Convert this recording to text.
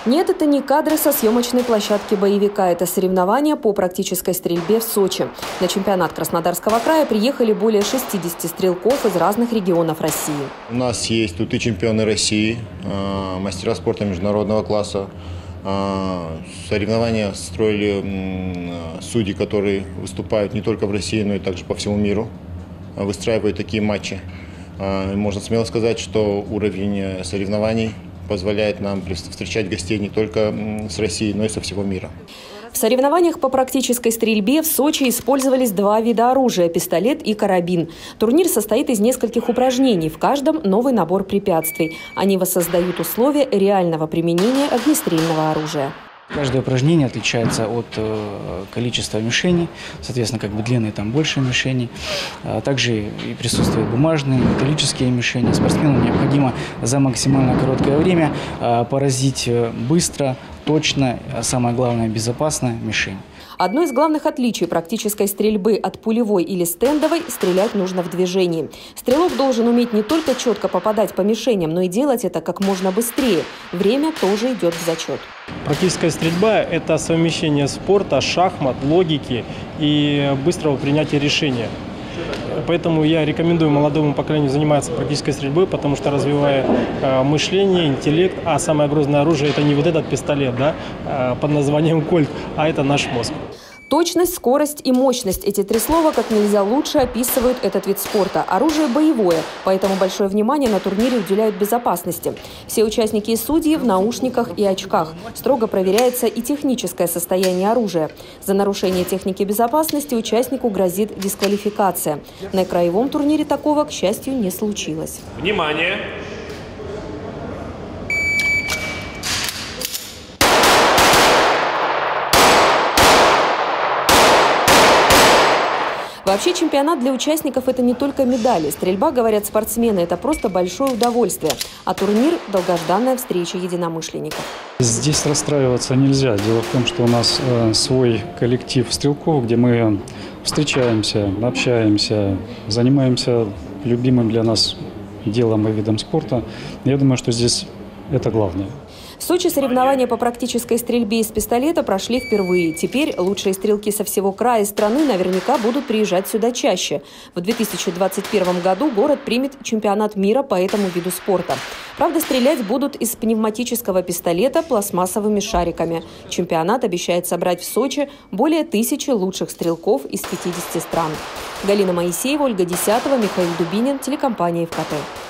Нет, это не кадры со съемочной площадки боевика. Это соревнования по практической стрельбе в Сочи. На чемпионат Краснодарского края приехали более 60 стрелков из разных регионов России. У нас есть тут и чемпионы России, мастера спорта международного класса. Соревнования строили судьи, которые выступают не только в России, но и также по всему миру, выстраивают такие матчи. Можно смело сказать, что уровень соревнований позволяет нам встречать гостей не только с России, но и со всего мира. В соревнованиях по практической стрельбе в Сочи использовались два вида оружия – пистолет и карабин. Турнир состоит из нескольких упражнений, в каждом новый набор препятствий. Они воссоздают условия реального применения огнестрельного оружия. Каждое упражнение отличается от количества мишеней, соответственно, длинные там больше мишеней. Также и присутствуют бумажные, металлические мишени. Спортсмену необходимо за максимально короткое время поразить быстро, точно, а самое главное, безопасно мишень. Одно из главных отличий практической стрельбы от пулевой или стендовой – стрелять нужно в движении. Стрелок должен уметь не только четко попадать по мишеням, но и делать это как можно быстрее. Время тоже идет в зачет. Практическая стрельба – это совмещение спорта, шахмат, логики и быстрого принятия решения. Поэтому я рекомендую молодому поколению заниматься практической стрельбой, потому что развивая мышление, интеллект, а самое грозное оружие – это не вот этот пистолет, под названием «Кольт», а это наш мозг. Точность, скорость и мощность – эти три слова как нельзя лучше описывают этот вид спорта. Оружие боевое, поэтому большое внимание на турнире уделяют безопасности. Все участники и судьи в наушниках и очках. Строго проверяется и техническое состояние оружия. За нарушение техники безопасности участнику грозит дисквалификация. На краевом турнире такого, к счастью, не случилось. Внимание! Вообще чемпионат для участников – это не только медали. Стрельба, говорят спортсмены, это просто большое удовольствие. А турнир – долгожданная встреча единомышленников. Здесь расстраиваться нельзя. Дело в том, что у нас свой коллектив стрелков, где мы встречаемся, общаемся, занимаемся любимым для нас делом и видом спорта. Я думаю, что здесь это главное. В Сочи соревнования по практической стрельбе из пистолета прошли впервые. Теперь лучшие стрелки со всего края страны наверняка будут приезжать сюда чаще. В 2021 году город примет чемпионат мира по этому виду спорта. Правда, стрелять будут из пневматического пистолета пластмассовыми шариками. Чемпионат обещает собрать в Сочи более 1000 лучших стрелков из 50 стран. Галина Моисеева, Ольга Десятова, Михаил Дубинин, телекомпания ФКТ.